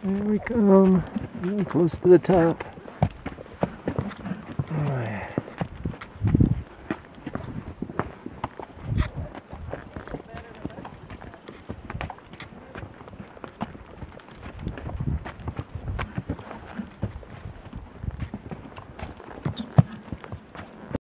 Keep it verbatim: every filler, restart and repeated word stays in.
There we come. Getting close to the top.